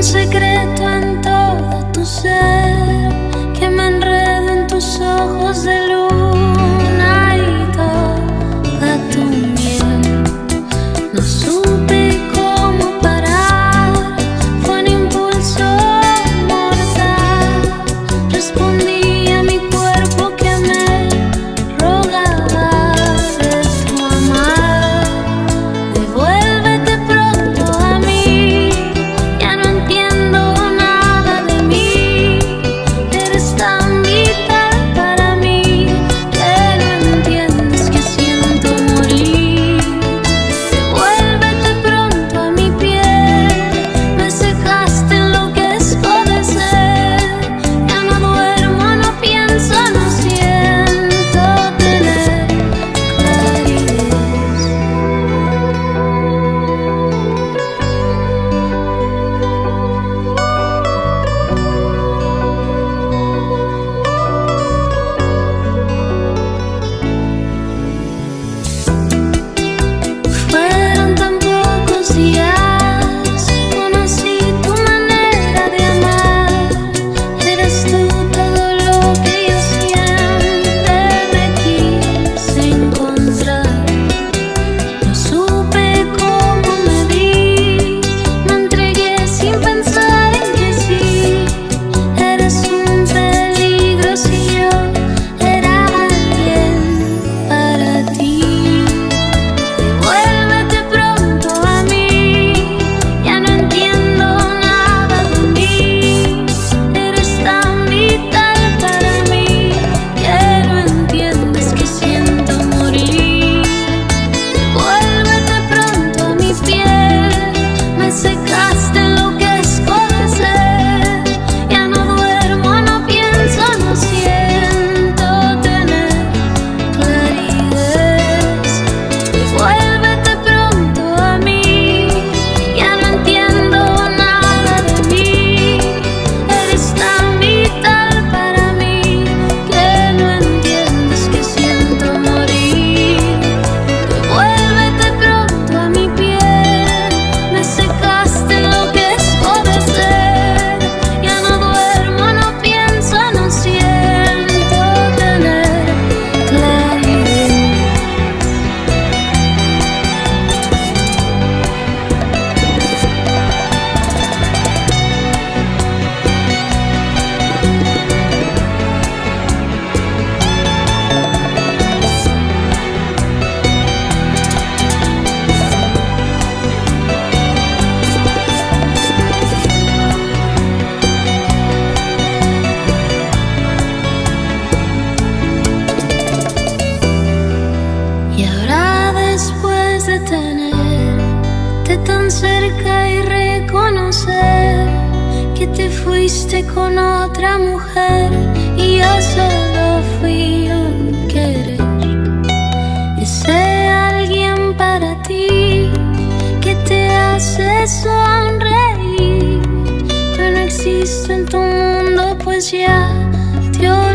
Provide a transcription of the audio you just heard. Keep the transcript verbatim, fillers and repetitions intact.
secreto en todo tu ser, que me enredo en tus ojos de luna y toda tu miel. No supe cómo parar, fue un impulso mortal. Respondí a mi cuerpo que me rogaba de tu amar. Devuélvete pronto a mí, ya no entiendo nada de mí. Eres tan vital para mí que no entiendes que siento morir. Devuélvete pronto a mi piel, me secaste en lo que es poder ser. Ya no duermo, no pienso, no siento tener claridad. Fueron tan pocos días, conocí tu manera de amar. Eres tú todo lo que yo siempre me quise encontrar. No supe cómo me vi, me entregué sin pensar en que sí. Eres un peligro si yo era alguien para ti. Devuélvete pronto a mí, ya no entiendo nada de mí. Eres tan vital para mí que no entiendes que siento morir. Devuélvete pronto a mi piel, me secaste en lo que es poder ser. Ya no duermo, no pienso, no siento tener claridad. Devuélvete pronto a mí, ya no entiendo nada de mí. Eres tan vital para mí que no entiendes que siento morir. Devuélvete pronto a mi piel, me secaste en lo que es poder ser. Ya no duermo, no pienso, no siento tener claridad. Y ahora después de tenerte tan cerca y reconocer que te fuiste con otra mujer y yo solo fui un querer, ese alguien para ti que te hace sonreír. Yo no existo en tu mundo, pues ya te